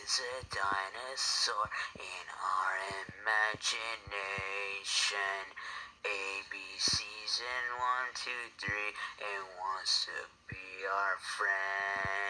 is a dinosaur in our imagination. A, B, C's in 1, 2, 3, and wants to be our friend.